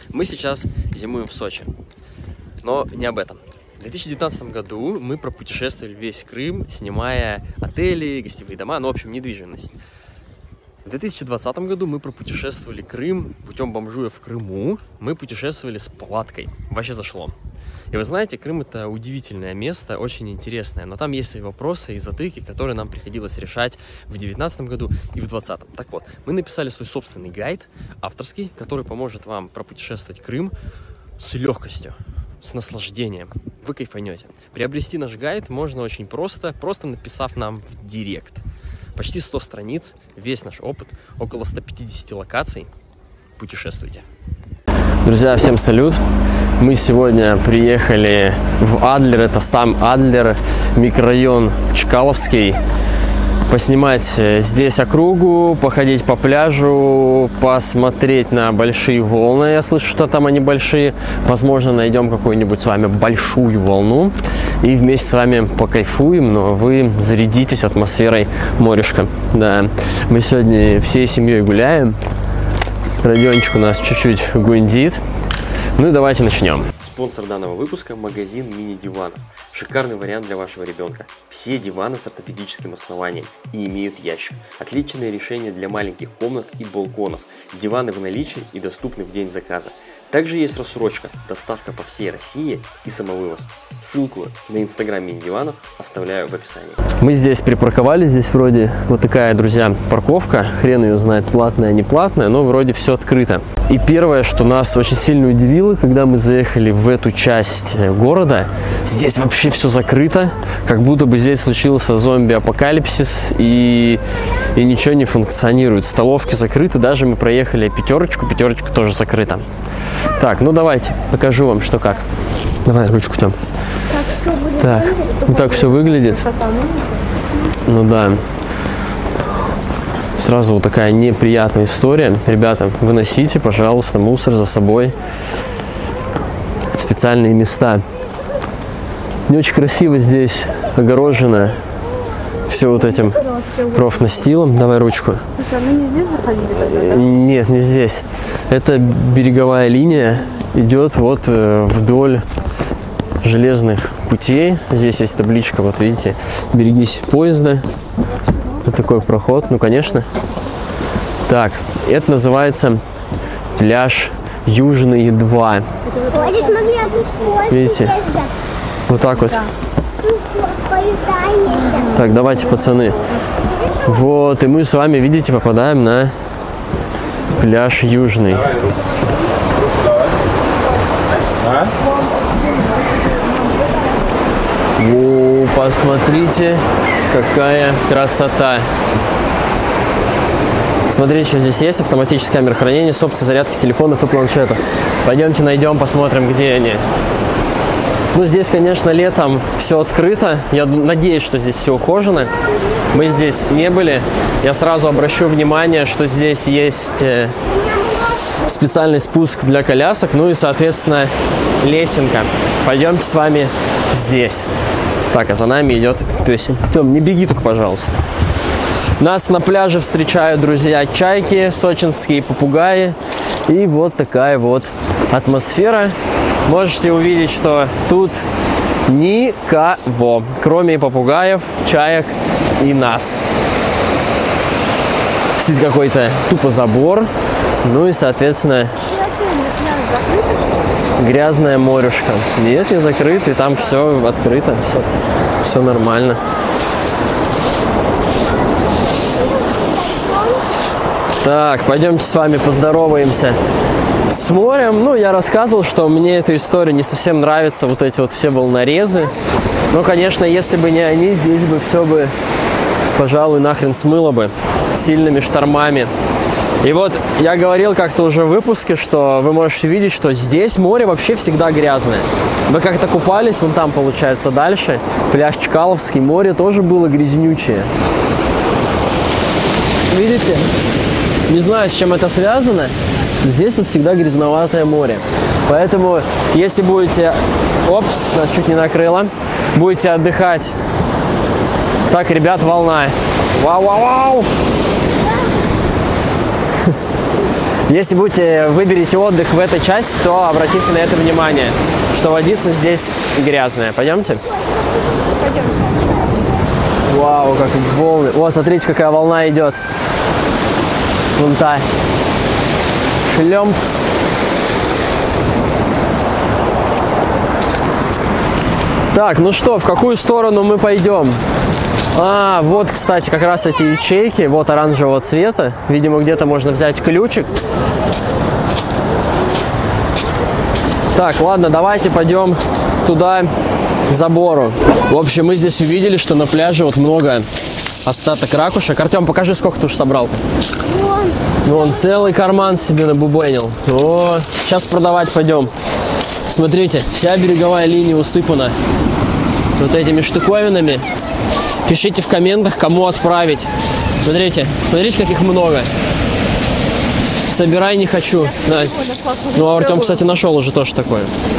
Мы сейчас зимуем в Сочи, но не об этом. В 2019 году мы пропутешествовали весь Крым, снимая отели, гостевые дома, ну, в общем, недвижимость. В 2020 году мы пропутешествовали Крым путем бомжуя в Крыму. Мы путешествовали с палаткой. Вообще зашло. И вы знаете, Крым — это удивительное место, очень интересное. Но там есть свои вопросы и затыки, которые нам приходилось решать в 2019 году и в 2020. Так вот, мы написали свой собственный гайд, авторский, который поможет вам пропутешествовать Крым с легкостью, с наслаждением. Вы кайфанете. Приобрести наш гайд можно очень просто написав нам в директ. Почти 100 страниц, весь наш опыт, около 150 локаций. Путешествуйте. Друзья, всем салют! Мы сегодня приехали в Адлер, это сам Адлер, микрорайон Чкаловский. Поснимать здесь округу, походить по пляжу, посмотреть на большие волны. Я слышу, что там они большие. Возможно, найдем какую-нибудь с вами большую волну и вместе с вами покайфуем, но вы зарядитесь атмосферой морюшка. Да, мы сегодня всей семьей гуляем. Родиончик у нас чуть-чуть гундит. Ну и давайте начнем. Спонсор данного выпуска – магазин мини-диванов. Шикарный вариант для вашего ребенка. Все диваны с ортопедическим основанием и имеют ящик. Отличное решение для маленьких комнат и балконов. Диваны в наличии и доступны в день заказа. Также есть рассрочка, доставка по всей России и самовывоз. Ссылку на инстаграм мини-диванов оставляю в описании. Мы здесь припарковались, здесь вроде вот такая, друзья, парковка. Хрен ее знает, платная, не платная, но вроде все открыто. И первое, что нас очень сильно удивило, когда мы заехали в эту часть города, здесь вообще все закрыто, как будто бы здесь случился зомби-апокалипсис и ничего не функционирует. Столовки закрыты, даже мы проехали пятерочку тоже закрыта. Так, ну давайте, покажу вам, что как. Давай ручку там. Так, вот так все выглядит. Ну да. Сразу вот такая неприятная история. Ребята, выносите, пожалуйста, мусор за собой в специальные места. Не очень красиво здесь огорожено все вот этим профнастилом. Давай ручку. Не здесь заходили? Нет, не здесь. Это береговая линия идет вот вдоль железных путей. Здесь есть табличка, вот видите, берегись поезда. Вот такой проход, ну конечно. Так, это называется пляж Южный 2. Видите? Вот так вот. Так, давайте, пацаны. Вот, и мы с вами, видите, попадаем на пляж Южный. О, посмотрите, какая красота. Смотрите, что здесь есть. Автоматическая камера хранения, собственной зарядки телефонов и планшетов. Пойдемте найдем, посмотрим, где они. Ну, здесь, конечно, летом все открыто. Я надеюсь, что здесь все ухожено. Мы здесь не были. Я сразу обращу внимание, что здесь есть специальный спуск для колясок. Ну и, соответственно, лесенка. Пойдемте с вами здесь. Так, а за нами идет песень. Тём, не беги только, пожалуйста. Нас на пляже встречают, друзья, чайки, сочинские попугаи. И вот такая вот атмосфера. Можете увидеть, что тут никого, кроме попугаев, чаек и нас. Сидит какой-то тупо забор. Ну и, соответственно, грязная морюшка. Нет, не закрыт, и там все открыто, все нормально. Так, пойдемте с вами поздороваемся с морем. Ну, я рассказывал, что мне эта история не совсем нравится, вот эти вот все волнорезы. Но, конечно, если бы не они, здесь бы все бы, пожалуй, нахрен смыло бы сильными штормами. И вот я говорил как-то уже в выпуске, что вы можете видеть, что здесь море вообще всегда грязное. Мы как-то купались, вон там, получается, дальше, пляж Чкаловский, море тоже было грязнючее. Видите? Не знаю, с чем это связано. Здесь вот всегда грязноватое море. Поэтому, если будете... Опс, нас чуть не накрыло. Будете отдыхать. Так, ребят, волна. Вау-вау-вау! Если выберете отдых в этой части, то обратите на это внимание, что водица здесь грязная. Пойдемте? Пойдем. Вау, как волны. О, смотрите, какая волна идет. Вон та. Шлемц. Так, ну что, в какую сторону мы пойдем? А, вот, кстати, как раз эти ячейки, вот оранжевого цвета. Видимо, где-то можно взять ключик. Так, ладно, давайте пойдем туда, к забору. В общем, мы здесь увидели, что на пляже вот много остаток ракушек. Артем, покажи, сколько ты уж собрал-то. Вон, целый карман себе набубенил. О, сейчас продавать пойдем. Смотрите, вся береговая линия усыпана вот этими штуковинами. Пишите в комментах, кому отправить. Смотрите, смотрите, как их много. Собирай не хочу. Да. Ну, а Артем, кстати, нашел уже тоже такое.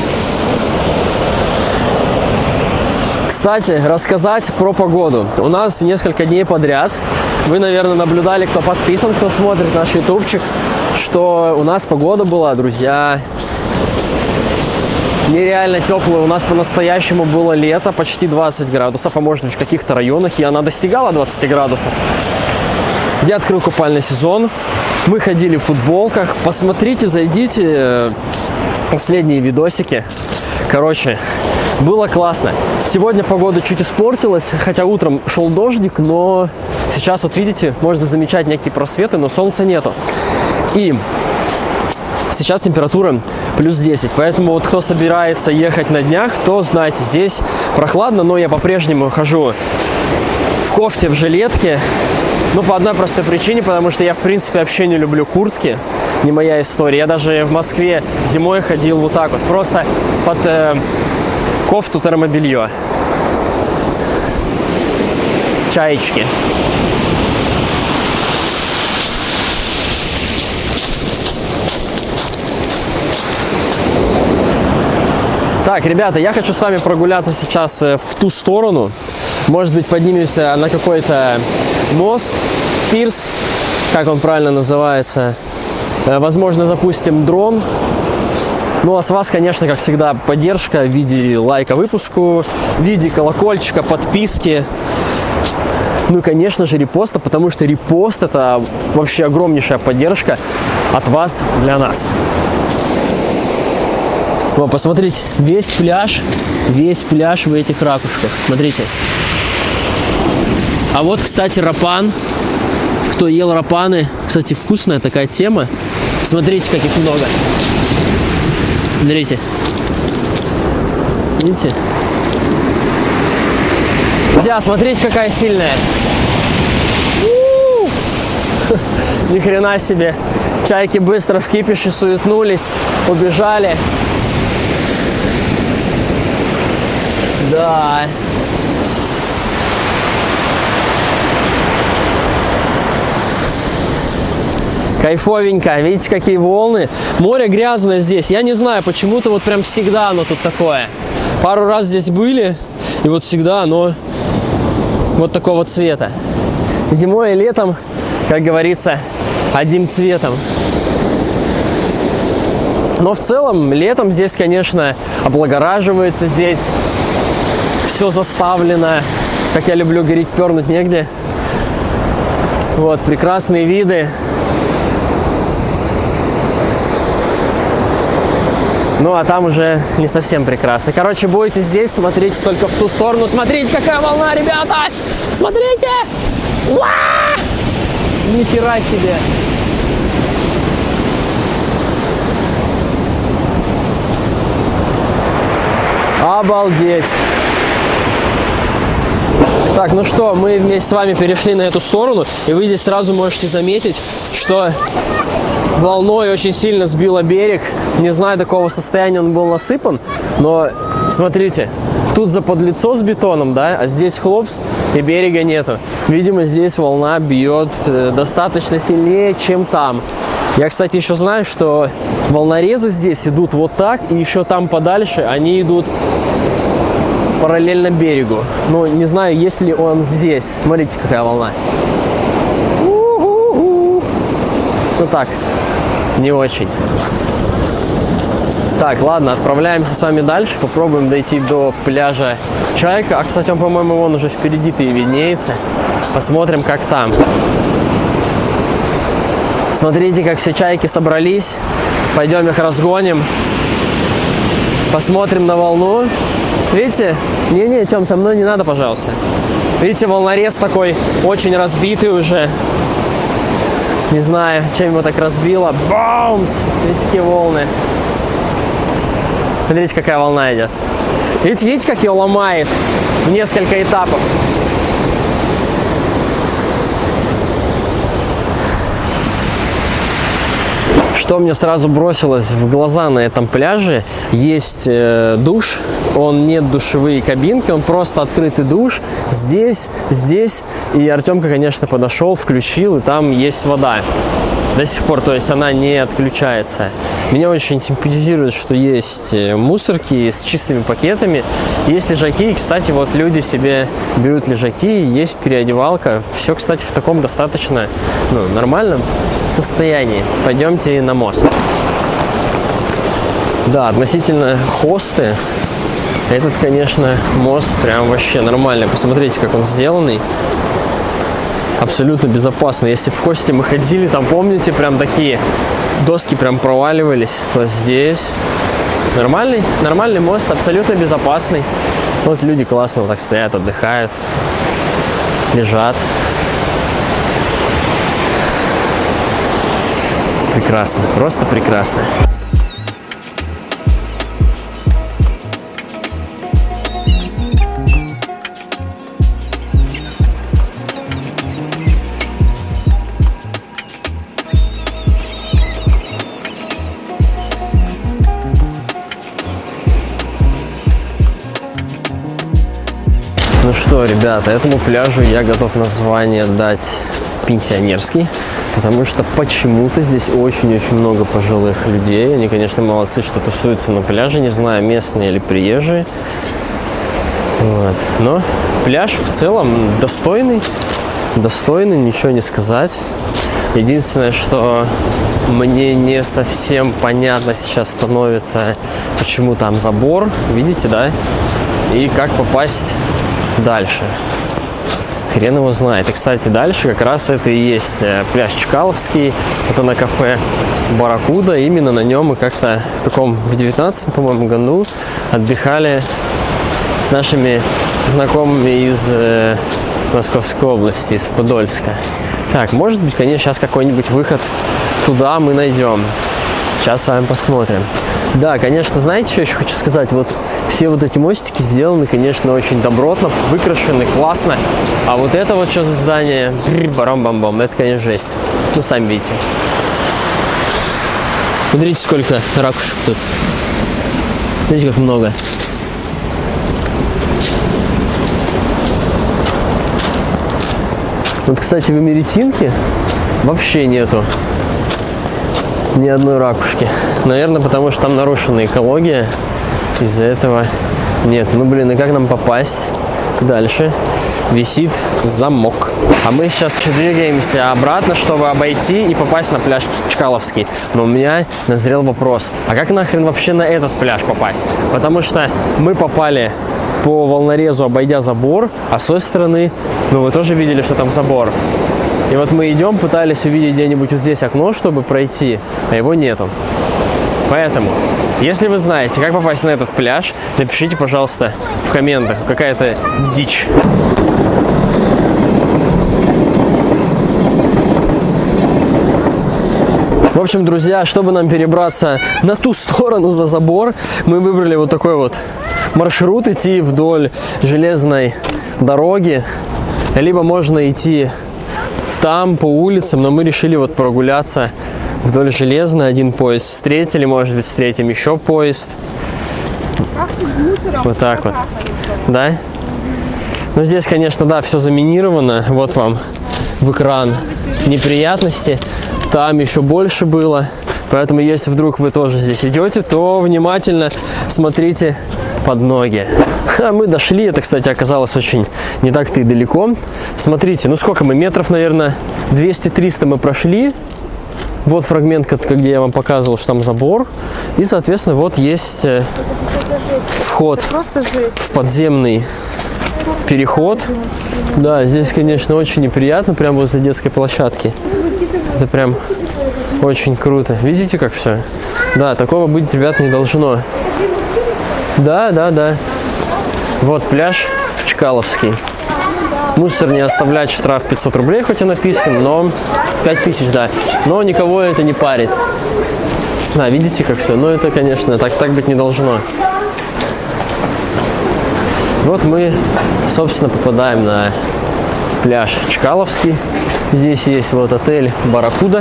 Кстати, рассказать про погоду. У нас несколько дней подряд. Вы, наверное, наблюдали, кто подписан, кто смотрит наш ютубчик, что у нас погода была, друзья, нереально теплая. У нас по-настоящему было лето, почти 20 градусов, а может быть в каких-то районах и она достигала 20 градусов. Я открыл купальный сезон, мы ходили в футболках. Посмотрите, зайдите, последние видосики. Короче, было классно. Сегодня погода чуть испортилась, хотя утром шел дождик, но сейчас, вот видите, можно замечать некие просветы, но солнца нету. И сейчас температура плюс 10, поэтому вот кто собирается ехать на днях, то знаете, здесь прохладно, но я по-прежнему хожу в кофте, в жилетке. Ну, по одной простой причине, потому что я, в принципе, вообще не люблю куртки. Не моя история. Я даже в Москве зимой ходил вот так вот, просто под кофту термобелье. Чаечки. Так, ребята, я хочу с вами прогуляться сейчас в ту сторону. Может быть, поднимемся на какой-то мост, пирс, как он правильно называется. Возможно, запустим дрон. Ну, а с вас, конечно, как всегда, поддержка в виде лайка выпуску, в виде колокольчика, подписки. Ну и, конечно же, репоста, потому что репост – это вообще огромнейшая поддержка от вас для нас. Вот, посмотрите, весь пляж в этих ракушках. Смотрите. А вот, кстати, рапан. Кто ел рапаны, кстати, вкусная такая тема. Смотрите, как их много. Смотрите. Видите? Друзья, смотрите, какая сильная. Ни хрена себе. Чайки быстро в кипише суетнулись, убежали. Да. Кайфовенько. Видите, какие волны. Море грязное здесь. Я не знаю, почему-то вот прям всегда оно тут такое. Пару раз здесь были, и вот всегда оно вот такого цвета. Зимой и летом, как говорится, одним цветом. Но в целом летом здесь, конечно, облагораживается, здесь все заставлено. Как я люблю говорить, пернуть негде. Вот, прекрасные виды. Ну, а там уже не совсем прекрасно. Короче, будете здесь, смотрите только в ту сторону. Смотрите, какая волна, ребята! Смотрите! Уа! Ни хера себе! Обалдеть! Так, ну что, мы вместе с вами перешли на эту сторону, и вы здесь сразу можете заметить, что волной очень сильно сбило берег. Не знаю, до какого состояния он был насыпан, но смотрите, тут заподлицо с бетоном, да, а здесь хлопс, и берега нету. Видимо, здесь волна бьет достаточно сильнее, чем там. Я, кстати, еще знаю, что волнорезы здесь идут вот так, и еще там подальше они идут параллельно берегу. Но не знаю, есть ли он здесь. Смотрите, какая волна. Ну так. не очень. Так, ладно, отправляемся с вами дальше. Попробуем дойти до пляжа Чайка. А, кстати, он, по-моему, вон уже впереди-то и виднеется. Посмотрим, как там. Смотрите, как все чайки собрались. Пойдем их разгоним. Посмотрим на волну. Видите? Не-не, Тём, со мной не надо, пожалуйста. Видите, волнорез такой очень разбитый уже. Не знаю, чем его так разбило. Баумс! Видите, какие волны. Смотрите, какая волна идет. Видите, как ее ломает в несколько этапов. Что мне сразу бросилось в глаза на этом пляже, есть душ, он нет душевые кабинки, он просто открытый душ, здесь, и Артемка, конечно, подошел, включил, и там есть вода. До сих пор, то есть она не отключается. Меня очень симпатизирует, что есть мусорки с чистыми пакетами, есть лежаки, и, кстати, вот люди себе берут лежаки, есть переодевалка, все, кстати, в таком достаточно нормальном состоянии. Пойдемте на мост. Да, относительно хосты, этот, конечно, мост прям вообще нормальный. Посмотрите, как он сделанный. Абсолютно безопасно. Если в хосте мы ходили, там, помните, прям такие доски прям проваливались, то здесь нормальный мост, абсолютно безопасный. Вот люди классно вот так стоят, отдыхают, лежат. Прекрасно, просто прекрасно. Ну что, ребята, этому пляжу я готов название дать пенсионерский, потому что почему-то здесь очень-очень много пожилых людей. Они, конечно, молодцы, что тусуются на пляже, не знаю, местные или приезжие. Вот. Но пляж в целом достойный, ничего не сказать. Единственное, что мне не совсем понятно сейчас становится, почему там забор, видите, да? И как попасть дальше. Хрен его знает. И, кстати, дальше как раз это и есть пляж Чкаловский. Это на кафе Барракуда. Именно на нем мы как-то в 19-м, по-моему, году отдыхали с нашими знакомыми из Московской области, из Подольска. Так, может быть, конечно, сейчас какой-нибудь выход туда мы найдем. Сейчас с вами посмотрим. Да, конечно, знаете, что еще хочу сказать? Вот все вот эти мостики сделаны, конечно, очень добротно, выкрашены, классно. А вот это вот что за здание? Барам-бам-бам. Это, конечно, жесть. Ну, сами видите. Смотрите, сколько ракушек тут. Смотрите, как много. Вот, кстати, в Америтинке вообще нету ни одной ракушки. Наверное, потому что там нарушена экология. Из-за этого нет. Ну, блин, и как нам попасть дальше? Висит замок. А мы сейчас двигаемся обратно, чтобы обойти и попасть на пляж Чкаловский. Но у меня назрел вопрос. А как нахрен вообще на этот пляж попасть? Потому что мы попали по волнорезу, обойдя забор, а с той стороны, ну, вы тоже видели, что там забор. И вот мы идем, пытались увидеть где-нибудь вот здесь окно, чтобы пройти, а его нету. Поэтому, если вы знаете, как попасть на этот пляж, напишите, пожалуйста, в комментах. Какая-то дичь. В общем, друзья, чтобы нам перебраться на ту сторону за забор, мы выбрали вот такой вот маршрут, идти вдоль железной дороги. Либо можно идти там по улицам, но мы решили вот прогуляться вдоль железной. Один поезд встретили, может быть, встретим еще поезд. Вот так вот. Да? Ну, здесь, конечно, да, все заминировано. Вот вам в экран неприятности. Там еще больше было. Поэтому, если вдруг вы тоже здесь идете, то внимательно смотрите под ноги. А мы дошли. Это, кстати, оказалось очень не так-то и далеко. Смотрите, ну сколько мы? Метров, наверное, 200-300 мы прошли. Вот фрагмент, где я вам показывал, что там забор. И, соответственно, вот есть вход в подземный переход. Да, здесь, конечно, очень неприятно, прямо возле детской площадки. Это прям очень круто. Видите, как все? Да, такого быть, ребят, не должно. Да, да, да. Вот пляж Чкаловский. Мусор не оставлять, штраф 500 рублей, хоть и написан, но 5000, да. Но никого это не парит. Да, видите, как все? Ну, это, конечно, так быть не должно. Вот мы, собственно, попадаем на пляж Чкаловский. Здесь есть вот отель Барракуда.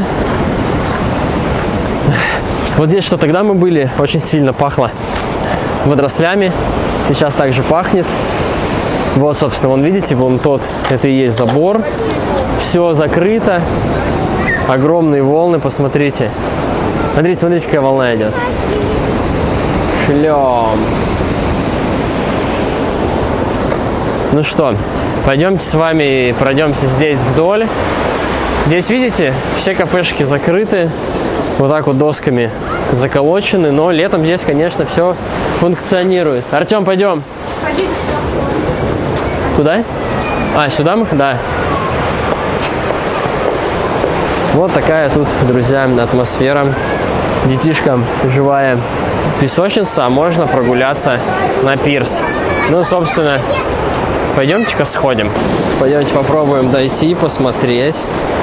Вот здесь, что тогда мы были, очень сильно пахло водорослями. Сейчас также пахнет. Вот, собственно, вон видите, вон тот, это и есть забор. Все закрыто. Огромные волны, посмотрите. Смотрите, смотрите, какая волна идет. Шлёмс. Ну что, пойдемте с вами пройдемся здесь вдоль. Здесь, видите, все кафешки закрыты. Вот так вот досками заколочены. Но летом здесь, конечно, все функционирует. Артем, пойдем. Куда? А, сюда мы? Да. Вот такая тут, друзья, атмосфера. Детишкам живая песочница, а можно прогуляться на пирс. Ну, собственно, пойдемте-ка сходим. Пойдемте попробуем дойти, посмотреть.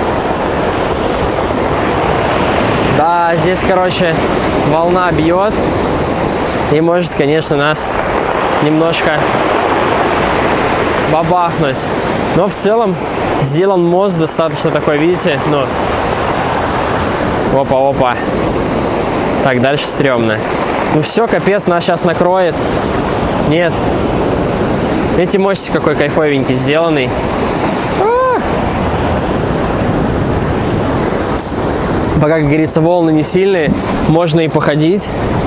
Да, здесь, короче, волна бьет. И может, конечно, нас немножко бабахнуть. Но в целом сделан мост достаточно такой, видите, ну, опа-опа. Так, дальше стрёмно. Ну все, капец, нас сейчас накроет. Нет. Видите, мостик какой кайфовенький сделанный. Пока, как говорится, волны не сильные, можно и походить.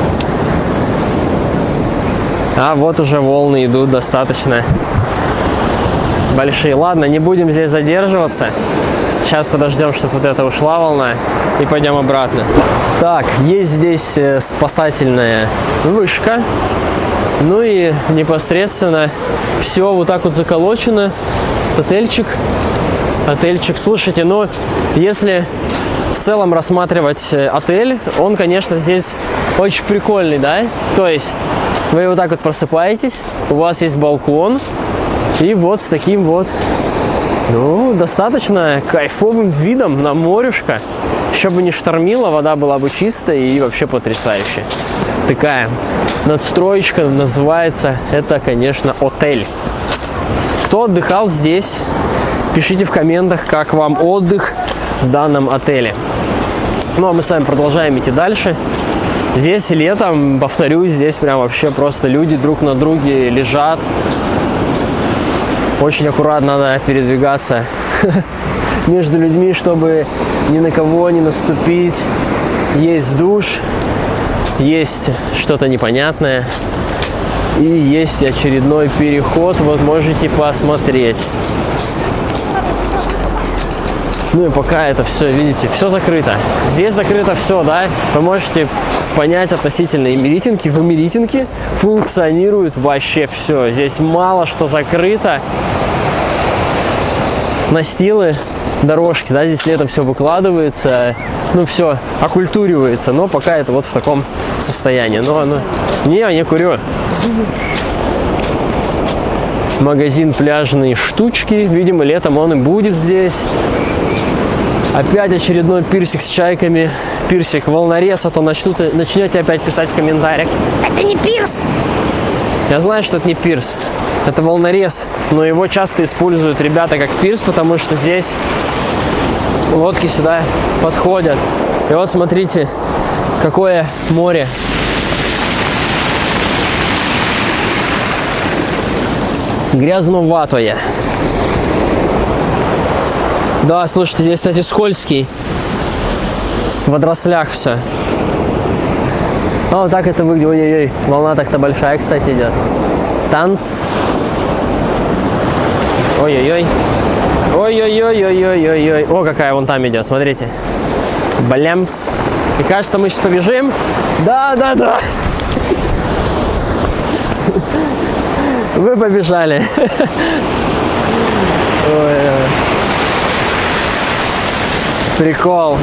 А вот уже волны идут достаточно большие. Ладно, не будем здесь задерживаться. Сейчас подождем, чтобы вот эта ушла волна, и пойдем обратно. Так, есть здесь спасательная вышка. Ну и непосредственно все вот так вот заколочено. Отельчик. Отельчик. Слушайте, ну, если в целом рассматривать отель, он, конечно, здесь очень прикольный, да? То есть вы вот так вот просыпаетесь, у вас есть балкон, и вот с таким вот, ну, достаточно кайфовым видом на морюшко. Еще бы не штормило, вода была бы чистая и вообще потрясающая. Такая надстроечка называется, это, конечно, отель. Кто отдыхал здесь, пишите в комментах, как вам отдых в данном отеле. Ну, а мы с вами продолжаем идти дальше. Здесь летом, повторюсь, здесь прям вообще просто люди друг на друге лежат. Очень аккуратно надо передвигаться между людьми, чтобы ни на кого не наступить. Есть душ, есть что-то непонятное. И есть очередной переход, вот можете посмотреть. Ну и пока это все, видите, все закрыто. Здесь закрыто все, да. Вы можете понять относительно Эмеретинки. В Эмеретинке функционирует вообще все. Здесь мало что закрыто. Настилы, дорожки, да, здесь летом все выкладывается. Ну все, окультуривается. Но пока это вот в таком состоянии. Но не курю. Магазин пляжные штучки. Видимо, летом он и будет здесь. Опять очередной пирсик с чайками. Пирсик волнорез, а то начнете опять писать в комментариях: это не пирс! Я знаю, что это не пирс. Это волнорез. Но его часто используют ребята как пирс, потому что здесь лодки сюда подходят. И вот смотрите, какое море. Грязноватое. Да, слушайте, здесь, кстати, скользкий. В водорослях все. А вот так это выглядит. Ой-ой-ой, волна так-то большая, кстати, идет. Танц. Ой-ой-ой. Ой-ой-ой-ой-ой-ой-ой. О, какая вон там идет, смотрите. Блямс. И кажется, мы сейчас побежим. Да. Вы побежали. Ой. Прикол.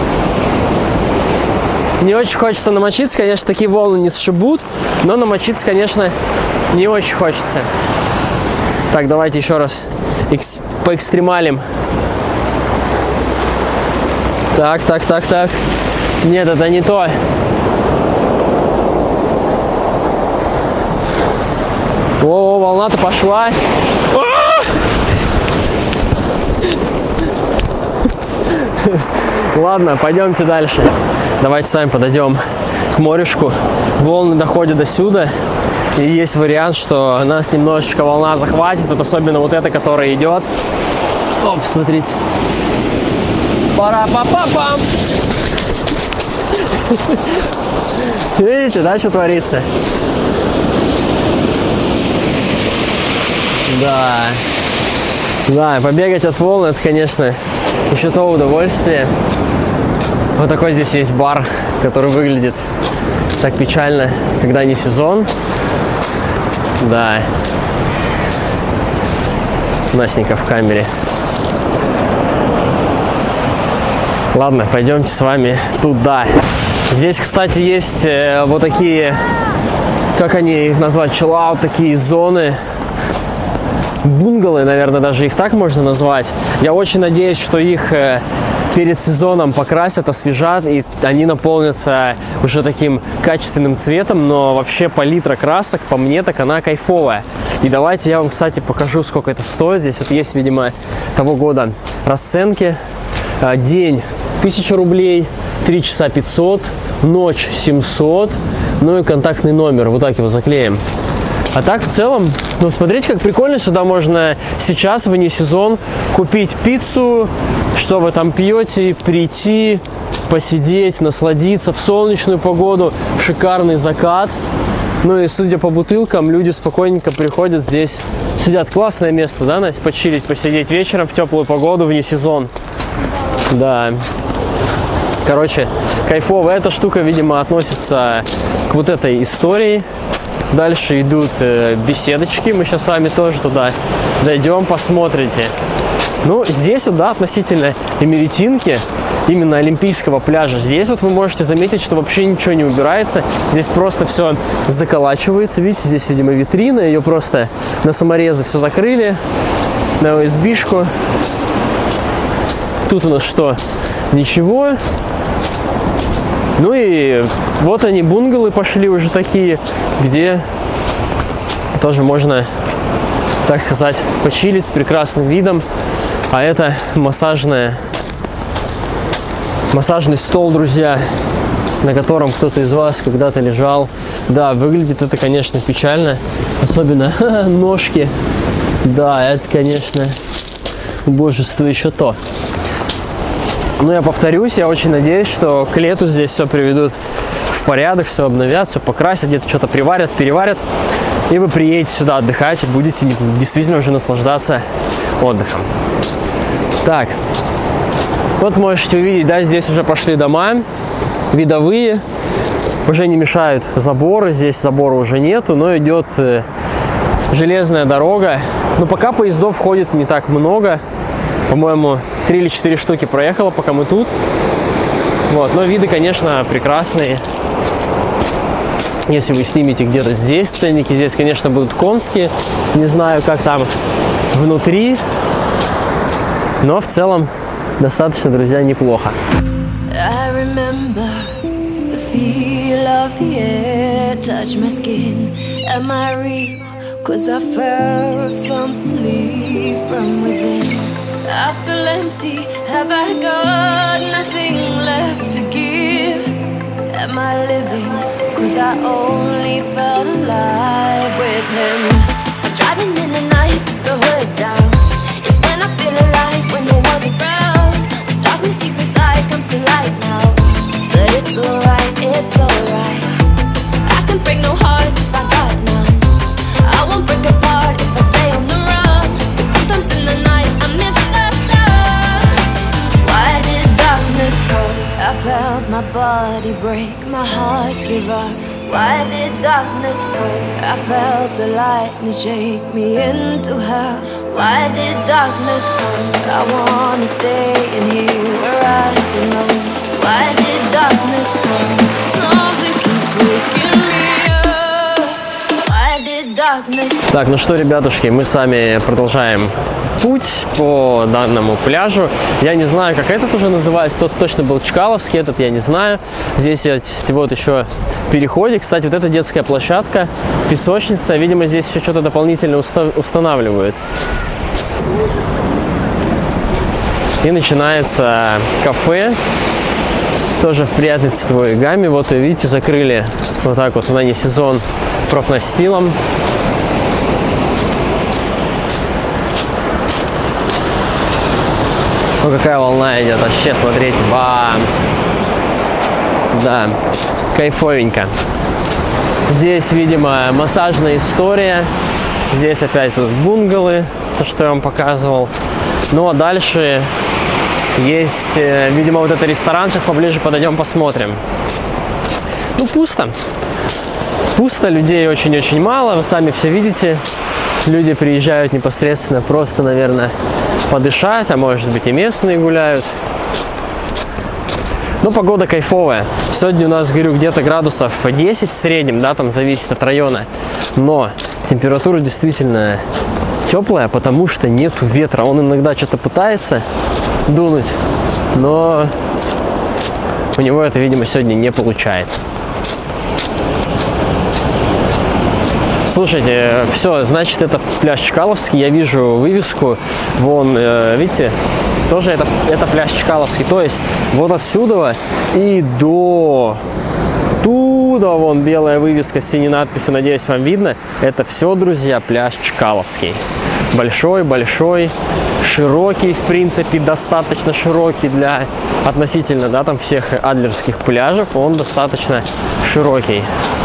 Не очень хочется намочиться, конечно, такие волны не сшибут, но намочиться, конечно, не очень хочется. Так, давайте еще раз поэкстремалим. Так. Нет, это не то. О, волна-то пошла. Ладно, пойдемте дальше. Давайте сами подойдем к морюшку. Волны доходят до сюда. И есть вариант, что нас немножечко волна захватит. Вот особенно вот эта, которая идет. Оп, смотрите. Пара-па-па-пам! Видите, да, что творится? Да, побегать от волн, это, конечно, еще то удовольствие. Вот такой здесь есть бар, который выглядит так печально, когда не сезон. Да. Настенька в камере. Ладно, пойдемте с вами туда. Здесь, кстати, есть вот такие, как они их назвать, чиллаут, такие зоны. Бунгалы, наверное, даже их так можно назвать. Я очень надеюсь, что их перед сезоном покрасят, освежат, и они наполнятся уже таким качественным цветом. Но вообще палитра красок, по мне, так она кайфовая. И давайте я вам, кстати, покажу, сколько это стоит. Здесь вот есть, видимо, того года расценки. День 1000 рублей, 3 часа 500, ночь 700, ну и контактный номер. Вот так его заклеим. А так, в целом, ну, смотрите, как прикольно. Сюда можно сейчас, вне сезон, купить пиццу, что вы там пьете, прийти, посидеть, насладиться в солнечную погоду, шикарный закат. Ну и, судя по бутылкам, люди спокойненько приходят здесь, сидят. Классное место, да, Настя? Почилить, посидеть вечером в теплую погоду, вне сезон. Да. Короче, кайфово. Эта штука, видимо, относится к вот этой истории. Дальше идут беседочки. Мы сейчас с вами тоже туда дойдем, посмотрите. Ну, здесь вот, да, относительно Имеретинки, именно Олимпийского пляжа, здесь вот вы можете заметить, что вообще ничего не убирается. Здесь просто все заколачивается. Видите, здесь, видимо, витрина. Ее просто на саморезы все закрыли. На ОСБшку. Тут у нас что? Ничего. Ну и вот они, бунгалы пошли уже такие, где тоже можно, так сказать, почилить с прекрасным видом. А это массажный стол, друзья, на котором кто-то из вас когда-то лежал. Да, выглядит это, конечно, печально. Особенно ножки. Да, это, конечно, убожество еще то. Но я повторюсь, я очень надеюсь, что к лету здесь все приведут в порядок, все обновят, все покрасят, где-то что-то приварят, переварят. И вы приедете сюда отдыхать и будете действительно уже наслаждаться отдыхом. Так, вот можете увидеть, да, здесь уже пошли дома видовые. Уже не мешают заборы, здесь забора уже нету, но идет железная дорога. Но пока поездов ходит не так много. По-моему, 3 или 4 штуки проехало, пока мы тут. Вот, но виды, конечно, прекрасные. Если вы снимете где-то здесь ценники, здесь, конечно, будут конские. Не знаю, как там внутри. Но в целом достаточно, друзья, неплохо. I feel empty, have I got nothing left to give? Am I living? Cause I only felt alive with him. I'm driving in the night, the hood down. It's when I feel alive, when no one's around. The darkness deep inside comes to light now. But it's alright, it's alright. I can break no heart if I got none. I won't break apart if I stay on the run. But sometimes in the night I miss the sun. Why did darkness come? I felt Why did darkness come? I felt the lightning shake me into hell. Why did darkness come? I wanna stay in here where I belong. Why did darkness come? Something keeps waking me up. Why did darkness come? Так, ну что, ребятушки, мы с вами продолжаем путь по данному пляжу. Я не знаю, как этот уже называется. Тот точно был Чкаловский, этот я не знаю. Здесь есть вот еще переходик. Кстати, вот эта детская площадка, песочница. Видимо, здесь еще что-то дополнительно устанавливают. И начинается кафе. Тоже в приятной цветовой гамме. Вот, видите, закрыли вот так вот на несезон профнастилом. Ну, какая волна идет, вообще, смотрите, бамс. Да, кайфовенько. Здесь, видимо, массажная история. Здесь опять тут бунгалы, то, что я вам показывал. Ну, а дальше есть, видимо, вот этот ресторан. Сейчас поближе подойдем, посмотрим. Ну, пусто. Пусто, людей очень-очень мало. Вы сами все видите. Люди приезжают непосредственно просто, наверное, подышать, а может быть и местные гуляют. Но погода кайфовая. Сегодня у нас, говорю, где-то градусов 10 в среднем, да, там зависит от района. Но температура действительно теплая, потому что нету ветра. Он иногда что-то пытается дунуть, но у него это, видимо, сегодня не получается. Слушайте, все, значит, это пляж Чкаловский. Я вижу вывеску. Вон, видите, тоже это пляж Чкаловский. То есть вот отсюда и до туда вон белая вывеска с синей надписью. Надеюсь, вам видно. Это все, друзья, пляж Чкаловский. Большой, широкий, в принципе, достаточно широкий для относительно, да, там всех адлерских пляжев. Он достаточно широкий.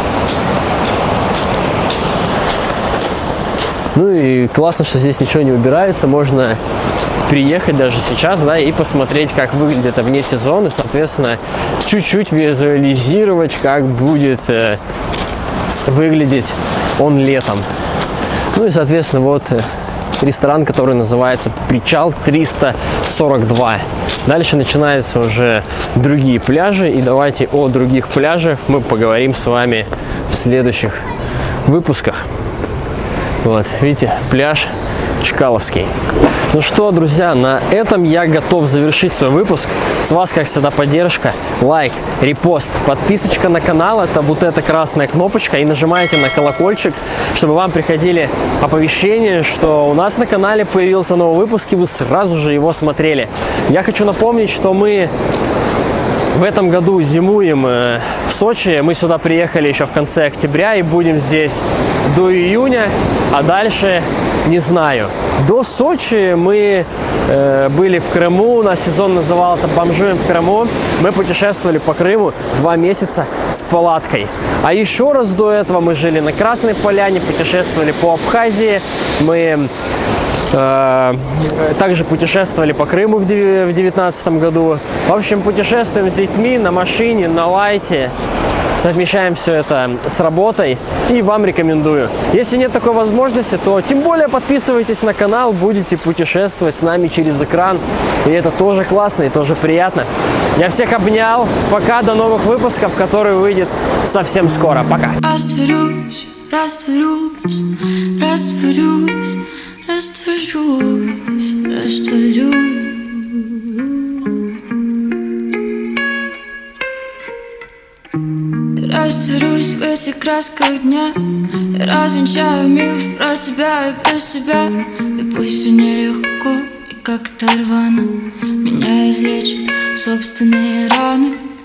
Ну и классно, что здесь ничего не убирается. Можно приехать даже сейчас, да, и посмотреть, как выглядит это вне сезона. Соответственно, чуть-чуть визуализировать, как будет выглядеть он летом. Ну и, соответственно, вот ресторан, который называется Причал 342. Дальше начинаются уже другие пляжи. И давайте о других пляжах мы поговорим с вами в следующих выпусках. Вот, видите, пляж Чкаловский. Ну что, друзья, на этом я готов завершить свой выпуск. С вас, как всегда, поддержка, лайк, репост, подписочка на канал. Это вот эта красная кнопочка. И нажимаете на колокольчик, чтобы вам приходили оповещения, что у нас на канале появился новый выпуск, и вы сразу же его смотрели. Я хочу напомнить, что мы в этом году зимуем в Сочи. Мы сюда приехали еще в конце октября и будем здесь до июня, а дальше не знаю. До Сочи мы были в Крыму, у нас сезон назывался «Бомжуем в Крыму». Мы путешествовали по Крыму 2 месяца с палаткой. А еще раз до этого мы жили на Красной Поляне, путешествовали по Абхазии. Мы также путешествовали по Крыму в 2019 году. В общем, путешествуем с детьми на машине, на лайте. Совмещаем все это с работой и вам рекомендую. Если нет такой возможности, то тем более подписывайтесь на канал, будете путешествовать с нами через экран. И это тоже классно и тоже приятно. Я всех обнял. Пока, до новых выпусков, которые выйдут совсем скоро. Пока. Растворюсь, растворюсь в этих красках дня. Я развенчаю миф про тебя и без себя. И пусть все нелегко и как-то рвано, меня излечат собственные раны.